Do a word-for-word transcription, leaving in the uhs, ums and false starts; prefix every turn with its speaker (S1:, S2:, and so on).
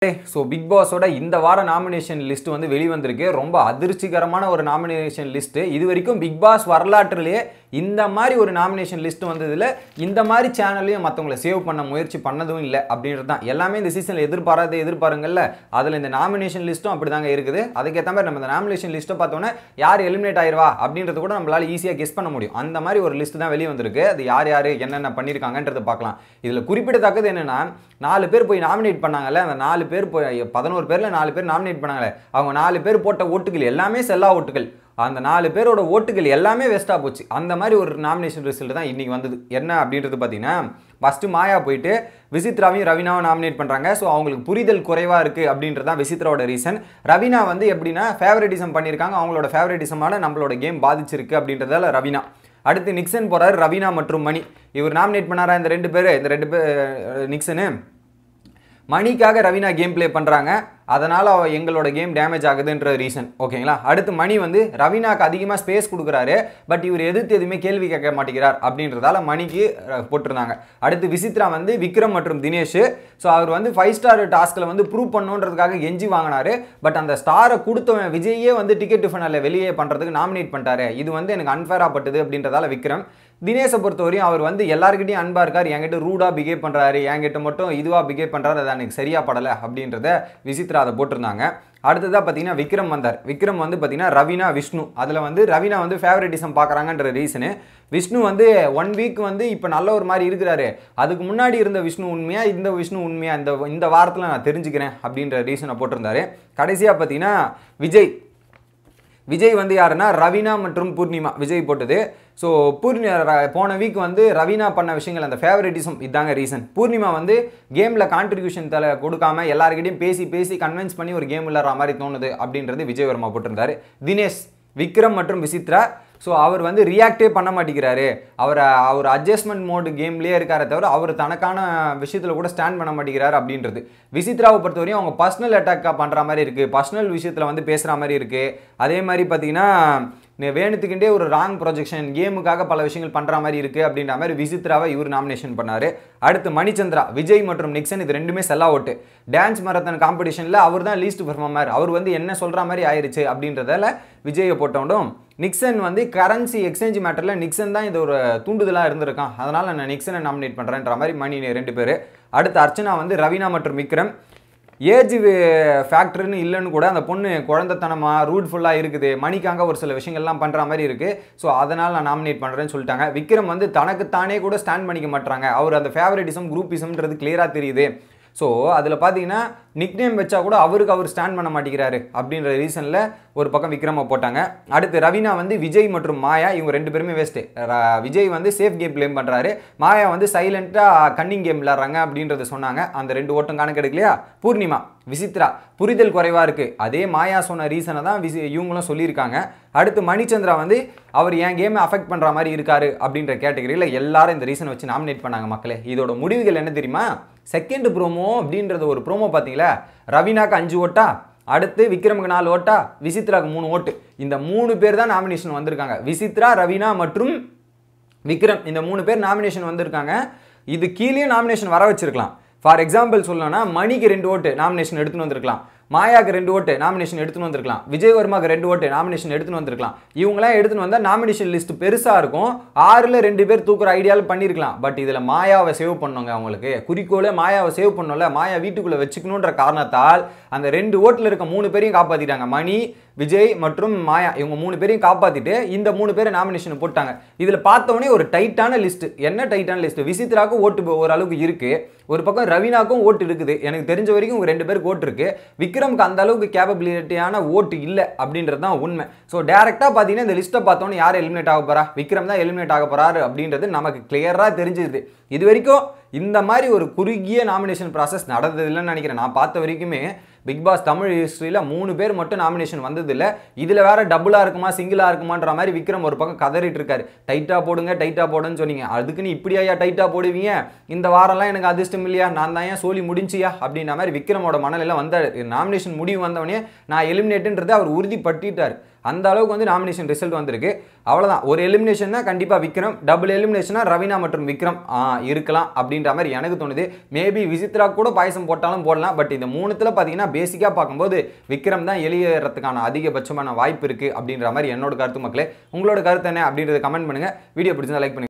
S1: So big பாஸோட இந்த வார nomination list வந்து வெளிவந்திருக்கு. ரொம்ப அதிர்ச்சிகரமான ஒரு நாமினேஷன் லிஸ்ட். இது வரைக்கும் பிக் பாஸ் வரலாற்றிலேயே இந்த மாதிரி ஒரு நாமினேஷன் லிஸ்ட் வந்ததில் இந்த மாதிரி சேனல்லையும் மற்றவங்களை சேவ் பண்ண முயற்சி பண்ணதும் இல்லை அப்படின்றது தான். எல்லாமே இந்த சீசனில் எதிர்பாராத எதிர்பாருங்கள்ல, அதில் இந்த நாமினேஷன் லிஸ்ட்டும் அப்படி தாங்க இருக்குது. அதுக்கேற்ற மாதிரி நம்ம இந்த நாமினேஷன் லிஸ்ட்டை பார்த்தோன்னே யார் எலிமினேட் ஆயிடுவா அப்படின்றது கூட நம்மளால ஈஸியாக கெஸ் பண்ண முடியும். அந்த மாதிரி ஒரு லிஸ்ட் தான் வெளியே வந்திருக்கு. அது யார் யார் என்னென்ன பண்ணியிருக்காங்கன்றதை பார்க்கலாம். இதில் குறிப்பிடத்தக்கது என்னென்னா, நாலு பேர் போய் நாமினேட் பண்ணாங்கல்ல, அந்த நாலு பேர் போய் பதினோரு பேரில் நாலு பேர் நாமினேட் பண்ணாங்களே, அவங்க நாலு பேர் போட்ட ஓட்டுகள் எல்லாமே செல்லா ஓட்டுகள். அந்த நாலு பேரோட ஓட்டுகள் எல்லாமே வேஸ்ட்டாக போச்சு. அந்த மாதிரி ஒரு நாமினேஷன் ரிசல்ட் தான் இன்றைக்கி வந்தது. என்ன அப்படின்றது பார்த்தீங்கன்னா, ஃபஸ்ட்டு மாயா போயிட்டு விசித்ராவையும் ரவீனாவும் நாமினேட் பண்ணுறாங்க. ஸோ அவங்களுக்கு புரிதல் குறைவாக இருக்குது அப்படின்றது தான் விசித்ராவோட ரீசன். ரவீனா வந்து எப்படின்னா ஃபேவரட்டிசம் பண்ணியிருக்காங்க, அவங்களோட ஃபேவரட்டிசமான நம்மளோட கேம் பாதிச்சிருக்கு அப்படின்றதால ரவீனா. அடுத்து நிக்சன் போகிறாரு, ரவீனா மற்றும் மணி. இவர் நாமினேட் பண்ணாரா இந்த ரெண்டு பேர், இந்த ரெண்டு பேர் நிக்சனு மணிக்காக ரவீனா கேம் பிளே பண்ணுறாங்க, அதனால் எங்களோட கேம் டேமேஜ் ஆகுதுன்ற ரீசன். ஓகேங்களா. அடுத்து மணி வந்து ரவீனாக்கு அதிகமாக ஸ்பேஸ் கொடுக்குறாரு, பட் இவர் எதிர்த்து எதுவுமே கேள்வி கேட்க மாட்டேங்கிறார் அப்படின்றதால மணிக்கு போட்டிருந்தாங்க. அடுத்து விசித்ரா வந்து விக்ரம் மற்றும் தினேஷ். ஸோ அவர் வந்து ஃபைவ் ஸ்டார் டாஸ்கில் வந்து ப்ரூவ் பண்ணணுன்றதுக்காக எஞ்சி வாங்கினாரு. பட் அந்த ஸ்டாரை கொடுத்தவன் விஜயே வந்து டிக்கெட் டிஃபனில் வெளியே பண்ணுறதுக்கு நாமினேட் பண்ணிட்டாரு. இது வந்து எனக்கு அன்ஃபேராக பட்டுது அப்படின்றதால விக்ரம். தினேஷை பொறுத்தவரையும் அவர் வந்து எல்லாருக்கிட்டையும் அன்பாக இருக்கார், என்கிட்ட ரூடாக பிஹேவ் பண்ணுறாரு, என்கிட்ட மட்டும் இதுவாக பிஹேவ் பண்ணுறாரு, அது எனக்கு சரியாக படலை அப்படின்றத விசித்ரா அதை போட்டிருந்தாங்க. அடுத்ததாக பார்த்தீங்கன்னா விக்ரம் வந்தார். விக்ரம் வந்து பார்த்தீங்கன்னா ரவீனா விஷ்ணு. அதில் வந்து ரவீனா வந்து ஃபேவரட்டிசம் பார்க்குறாங்கன்ற ரீசனு. விஷ்ணு வந்து ஒன் வீக் வந்து இப்போ நல்ல ஒரு மாதிரி இருக்கிறாரு, அதுக்கு முன்னாடி இருந்த விஷ்ணு உண்மையா இந்த விஷ்ணு உண்மையா இந்த இந்த வாரத்தில் நான் தெரிஞ்சுக்கிறேன் அப்படின்ற ரீசனை போட்டிருந்தாரு. கடைசியாக பார்த்தீங்கன்னா விஜய். விஜய் வந்து யாருன்னா ரவீனா மற்றும் பூர்ணிமா. விஜய் போட்டது. ஸோ பூர்ணி போன வீக் வந்து ரவீனா பண்ண விஷயங்கள் அந்த ஃபேவரட்டிசம் இதாங்க ரீசன். பூர்ணிமா வந்து கேமில் கான்ட்ரிபியூஷன் தலை கொடுக்காம எல்லாருக்கிட்டையும் பேசி பேசி கன்வின்ஸ் பண்ணி ஒரு கேம் விளையாடுற மாதிரி தோணுது அப்படின்றது விஜய் வர்மா போட்டிருந்தாரு. தினேஷ், விக்ரம் மற்றும் விசித்ரா. ஸோ அவர் வந்து ரியாக்டே பண்ண மாட்டேங்கிறாரு, அவர் அவர் அட்ஜஸ்ட்மெண்ட் மோடு கேம்லேயே இருக்காரே தவிர அவர் தனக்கான விஷயத்தில் கூட ஸ்டாண்ட் பண்ண மாட்டேங்கிறாரு அப்படின்றது. விசித்ராவை பொறுத்தவரையும் அவங்க பர்சனல் அட்டாக்காக பண்ணுற மாதிரி இருக்குது, பர்சனல் விஷயத்தில் வந்து பேசுகிற மாதிரி இருக்குது. அதே மாதிரி பார்த்தீங்கன்னா வேணுத்துக்கிட்டே ஒரு ராங் ப்ரொஜெக்ஷன் கேமுக்காக பல விஷயங்கள் பண்ணுற மாதிரி இருக்குது அப்படின்ற மாதிரி விசித்ராவை இவர் நாமினேஷன் பண்ணார். அடுத்து மணிச்சந்திரா, விஜய் மற்றும் நிக்சன் இது ரெண்டுமே செல்லா ஓட்டு. டான்ஸ் மரத்தன் காம்படிஷனில் அவர் தான் லீஸ்ட் பெர்ஃபார்மர், அவர் வந்து என்ன சொல்கிற மாதிரி ஆயிடுச்சு அப்படின்றதால விஜயை போட்டோண்டும். நிக்சன் வந்து கரன்சி எக்ஸ்சேஞ்ச் மேட்டரில் நிக்சன் தான் இது ஒரு தூண்டுதலாக இருந்திருக்கான், அதனால் நான் நிக்சனை நாமினேட் பண்ணுறேன்ற மாதிரி மணி ரெண்டு பேர். அடுத்து அர்ச்சனா வந்து ரவீனா மற்றும் விக்ரம். ஏஜ் ஃபேக்டர்னு இல்லைன்னு கூட அந்த பொண்ணு குழந்தைத்தனமாக ரூட்ஃபுல்லாக இருக்குது, மணிக்காக ஒரு சில விஷயங்கள்லாம் பண்ணுற மாதிரி இருக்குது, ஸோ அதனால் நான் நாமினேட் பண்ணுறேன்னு சொல்லிட்டாங்க. விக்ரம் வந்து தனக்குத்தானே கூட ஸ்டாண்ட் பண்ணிக்க மாட்டாங்க, அவர் அந்த ஃபேவரட்டிசம் குரூப்பிசம்ன்றது கிளியராக தெரியுது. ஸோ அதில் பார்த்தீங்கன்னா நிக் நேம் வச்சா கூட அவருக்கு அவர் ஸ்டாண்ட் பண்ண மாட்டேங்கிறாரு அப்படின்ற ரீசனில் ஒரு பக்கம் விக்ரமை போட்டாங்க. அடுத்து ரவீனா வந்து விஜய் மற்றும் மாயா, இவங்க ரெண்டு பேருமே வேஸ்ட்டு. விஜய் வந்து சேஃப் கேம் பிளேம் பண்ணுறாரு, மாயா வந்து சைலண்ட்டாக கன்னிங் கேம் விளாட்றாங்க அப்படின்றத சொன்னாங்க. அந்த ரெண்டு ஓட்டம் கணக்கெடுக்கலையா. பூர்ணிமா, விசித்ரா புரிதல் குறைவாக இருக்குது, அதே மாயா சொன்ன ரீசனை தான் விசி இவங்களும் சொல்லியிருக்காங்க. அடுத்து மணிச்சந்திரா வந்து அவர் என் கேமை அஃபெக்ட் பண்ணுற மாதிரி இருக்காரு அப்படின்ற கேட்டகரியில் எல்லாரும் இந்த ரீசனை வச்சு நாமினேட் பண்ணாங்க. மக்களே, இதோட முடிவுகள் என்ன தெரியுமா? செகண்ட் ப்ரோமோ அப்படின்றது ஒரு ப்ரோமோ பார்த்தீங்களா, ரவீனாக்கு அஞ்சு ஓட்டா, அடுத்து விக்ரமுக்கு நாலு ஓட்டா, விசித்ராக்கு மூணு ஓட்டு. இந்த மூணு பேர் தான் நாமினேஷன் வந்திருக்காங்க. விசித்ரா, ரவீனா மற்றும் விக்ரம் இந்த மூணு பேர் நாமினேஷன் வந்திருக்காங்க. இது கீழே நாமினேஷன் வர வச்சிருக்கலாம். ஃபார் எக்ஸாம்பிள் சொல்லணும்னா மணிக்கு ரெண்டு ஓட்டு நாமினேஷன் எடுத்துன்னு வந்திருக்கலாம், மாயாக்கு ரெண்டு ஓட்டு நாமினேஷன் எடுத்துன்னு வந்திருக்கலாம், விஜய் வர்மாக்கு ரெண்டு ஓட்டு நாமினேஷன் எடுத்துன்னு வந்திருக்கலாம். இவங்களாம் எடுத்துன்னு வந்தால் நாமினேஷன் லிஸ்ட் பெருசாக இருக்கும், ஆறில் ரெண்டு பேர் தூக்குற ஐடியாவில் பண்ணியிருக்கலாம். பட் இதில் மாயாவை சேவ் பண்ணுங்க, அவங்களுக்கு குறிக்கோளே மாயாவை சேவ் பண்ணல, மாயா வீட்டுக்குள்ளே வச்சுக்கணுன்ற காரணத்தால் அந்த ரெண்டு ஓட்டில் இருக்க மூணு பேரையும் காப்பாற்றிட்டாங்க. மணி, விஜய் மற்றும் மாயா இவங்க மூணு பேரையும் காப்பாற்றிட்டு இந்த மூணு பேரை நாமினேஷன் போட்டாங்க. இதில் பார்த்தவொடனே ஒரு டைட்டான லிஸ்ட். என்ன டைட்டான லிஸ்ட்? விசித்ராவுக்கும் ஓட்டு ஓரளவுக்கு இருக்குது, ஒரு பக்கம் ரவீனாக்கும் ஓட்டு இருக்குது, எனக்கு தெரிஞ்ச வரைக்கும் உங்கள் ரெண்டு பேருக்கு ஓட்டு இருக்குது. விக்ரமுக்கு அந்த அளவுக்கு கேப்பபிலிட்டியான ஓட்டு இல்லை அப்படின்றது தான் உண்மை. ஸோ டேரெக்டாக பார்த்தீங்கன்னா இந்த லிஸ்ட்டை பார்த்தோன்னே யார் எலிமினேட் ஆக போகிறா, விக்ரம் தான் எலிமினேட் ஆக போகிறாரு அப்படின்றது நமக்கு கிளியராக தெரிஞ்சுது. இது வரைக்கும் இந்த மாதிரி ஒரு குறுகிய நாமினேஷன் ப்ராசஸ் நடந்ததில்லைன்னு நினைக்கிறேன். நான் பார்த்த வரைக்குமே பிக் பாஸ் தமிழ் ஹிஸ்ட்ரியில் மூணு பேர் மட்டும் நாமினேஷன் வந்ததில்லை. இதில் வேறு டபுளாக இருக்குமா சிங்கிளாக இருக்குமான்ற மாதிரி விக்ரம் ஒரு பக்கம் கதறிட்டு இருக்காரு. டைட்டாக போடுங்க டைட்டாக போடுன்னு சொன்னீங்க, அதுக்குன்னு இப்படியா டைட்டாக போடுவீங்க, இந்த வாரம்லாம் எனக்கு அதிர்ஷ்டம் இல்லையா, நான் தான் ஏன் சோழி முடிஞ்சியா அப்படின்ற மாதிரி விக்ரமோட மனநிலை வந்தார். நாமினேஷன் முடிவு வந்தவொடனே நான் எலிமினேட்டுன்றது அவர் உறுதிப்பட்டுட்டார். அந்த அளவுக்கு வந்து நாமினேஷன் ரிசல்ட் வந்திருக்கு. அவ்வளோதான். ஒரு எலிமினேஷன் தான் கண்டிப்பாக விக்ரம், டபுள் எலிமினேஷனா ரவீனா மற்றும் விக்ரம் இருக்கலாம் அப்படின்ற மாதிரி எனக்கு தோணுது. மேபி விசித்ரா கூட பாயசம் போட்டாலும் போடலாம். பட் இந்த மூணுத்துல பார்த்தீங்கன்னா பேசிக்காக பார்க்கும்போது விக்ரம் தான் வெளியேறதுக்கான அதிகபட்சமான வாய்ப்பு இருக்குது அப்படின்ற மாதிரி என்னோட கருத்து. மக்களே, உங்களோட கருத்து என்ன அப்படின்றத கமெண்ட் பண்ணுங்கள். வீடியோ பிடிச்சிருந்தா லைக் பண்ணுங்கள்.